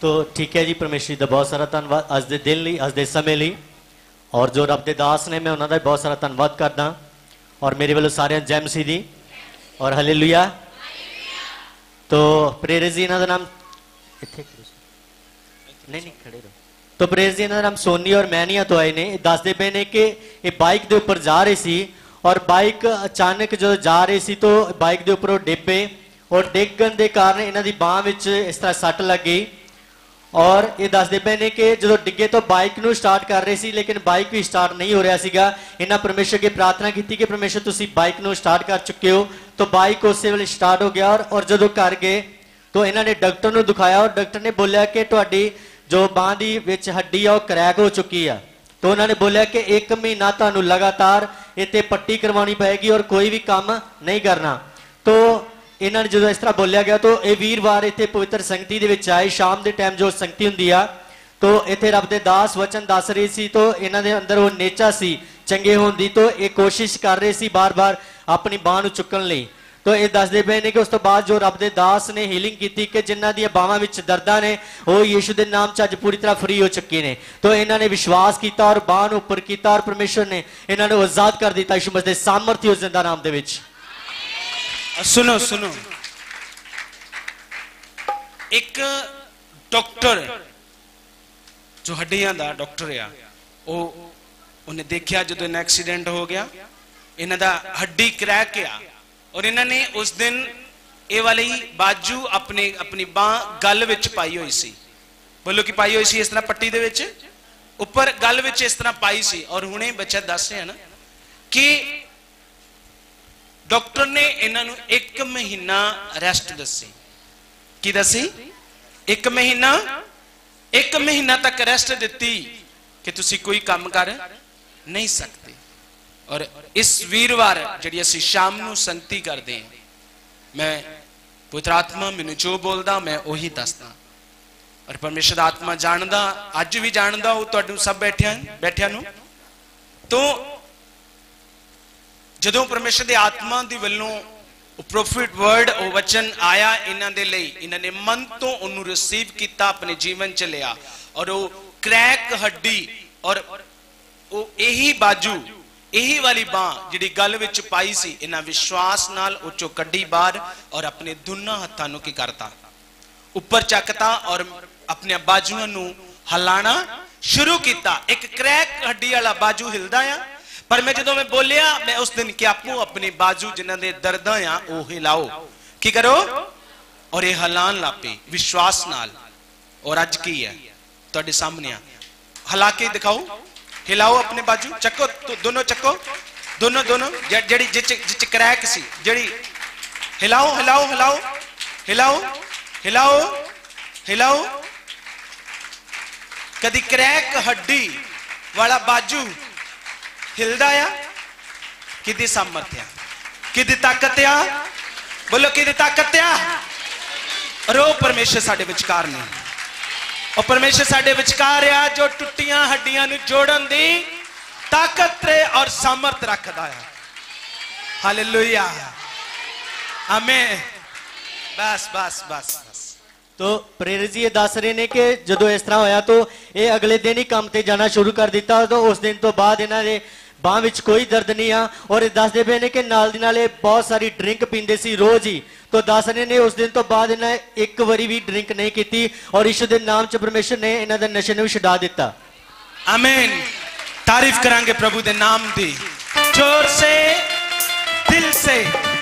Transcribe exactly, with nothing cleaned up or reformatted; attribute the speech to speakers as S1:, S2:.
S1: तो ठीक है जी, परमेश्वर जी का बहुत सारा धन्यवाद अज के दिन लिए, अज के समय लिए। और जो रब के दास ने मैं उन्होंने बहुत सारा धन्यवाद करदा। और मेरे वालों सारे जय मसीह दी और हालेलुया। तो प्रेरित जी इन्हों का नाम नहीं नहीं खड़े रहो। तो प्रेरित जी इन्हों का नाम सोनी और मैनिया तो आए ने। दसते पे ने कि ये बाइक के उपर जा रहे सी और बाइक अचानक जो जा रही सी तो बाइक के उपर डिग पे और डिगन के कारण इन्हों की बांह में इस तरह सट लग गई। और ये दसते पे ने कि जो डिगे तो बाइक नू स्टार्ट कर रहे सी लेकिन बाइक भी स्टार्ट नहीं हो रहा सीगा। इन्होंने परमेश्वर की प्रार्थना की कि परमेश्वर तुसी बाइक नू स्टार्ट कर चुके हो। तो बाइक उस वे स्टार्ट हो गया और, और जो कर गए तो इन्होंने डॉक्टर को दिखाया और डॉक्टर ने बोलिया कि तुहाडी जो बांह दी विच हड्डी है वह क्रैक हो चुकी है। तो उन्होंने बोलिया कि एक महीना तुहानू लगातार इत्ते पट्टी करवानी पएगी और कोई भी काम नहीं करना। तो इन्होंने जो इस तरह बोलिया गया तो ये वीरवार इतने पवित्र संगति दे विच आए। शाम के टाइम जो संगति हुंदी आ तो इत्थे रब दे दास वचन दस रही सी। तो इन्हों दे अंदर वो नेचा सी चंगे होने दी। तो ये कोशिश कर रहे सी बार बार अपनी बांह नू चुकन लई। तो ये दसदे पे ने कि उस तो बाद जो रब दे दास ने हीलिंग की कि जिन्हां दी बांहां विच दर्दां ने वो यीशु दे नाम च अज पूरी तरह फ्री हो चुके ने। तो इन्होंने विश्वास किया और बांह नू उपर किया और परमेश्वर ने इन्होंने आजाद कर दिता यीशु मसीह दे सामर्थ्य उस जिंदा नाम दे विच।
S2: सुनो सुनो, एक डॉक्टर जो हड्डियां दा डॉक्टर आ वो उन्हें देखा जो इन्हें एक्सीडेंट हो गया, इन्हां दा हड्डी क्रैक आ और इन्होंने उस दिन ये वाली बाजू अपने अपनी बांह गल विच पाई हुई सी। बोलो कि पाई हुई सी इस तरह पट्टी दे विच ऊपर गल विच इस तरह पाई सी। और हुणे बच्चा दस रहे हैं ना कि डॉक्टर ने इन्हों एक महीना रेस्ट दसी। की दसी? एक महीना एक महीना तक रेस्ट दी कि तुसी कोई काम कर नहीं सकते। और इस वीरवार जी असी शाम नू संगति करते हैं, मैं पवित्र आत्मा मैनू जो बोलदा मैं उही दसदा और परमेश्वर आत्मा जानदा, अज भी जानदा वो तुहानू सब बैठिया बैठिया नू। तो जदों परमेश्वर दी आत्मा दी वल्लों प्रोफिट वर्ड वो वचन आया इन्हां दे लई, इन्हां ने मन तो उन्होंने रिसीव किया, अपने जीवन च लिया और वो क्रैक हड्डी और वो यही बाजू यही वाली बांह जिहड़ी गल विच पाई सी इन्हां विश्वास नाल उचों कड्डी बाहर और अपने दोनों हत्थां नूं की करता ऊपर चकता और अपने बाजुआं नूं हिलाना शुरू किया। एक क्रैक हड्डी वाला बाजू हिलदा आ पर मैं जो मैं बोलिया मैं उस दिन कि आपू अपनी बाजू जिन्हां दे दर्दां आ वो हिलाओ, की करो और ये हिलान ला पे विश्वास नाल। और अज की है तुहाडे सामने आ, हिला के दिखाओ, हिलाओ अपने बाजू, चको तो दोनों चको, दोनों दोनों जड़ी जिच जिच क्रैक सी जड़ी हिलाओ हिलाओ हिलाओ हिलाओ हिलाओ हिलाओ। कदी क्रैक हड्डी वाला बाजू हिलदा आ? किदी सामर्थ्य, किदी ताकत आ? बोलो किदी ताकत आ? और वो परमेश्वर साडे विचकार नहीं, और परमेश्वर साडे विचकार आ जो टुटियां हड्डियां नूं जोड़न दी ताकत और सामर्थ रखदा है। हालेलुया, आमीन। बस बस बस बस।
S1: तो प्रेरित जी ये दस रहे ने कि जो इस तरह होया तो ये अगले दिन ही काम ते जाना शुरू कर दिता। तो उस दिन तो बाद इन्हां दे बांह विच कोई दर्द नहीं आ और दसदे पे ने कि नाल दी नाल बहुत सारी ड्रिंक पींदे सी रोज ही। तो दस रहे ने उस दिन तो बाद इन्हें एक बारी भी ड्रिंक नहीं की और यीशु दे नाम च परमेश्वर ने इन्हां दे नशे नूं छुड़ा दिता।
S2: आमीन। तारीफ करांगे प्रभु दे नाम दी, जोर से दिल से।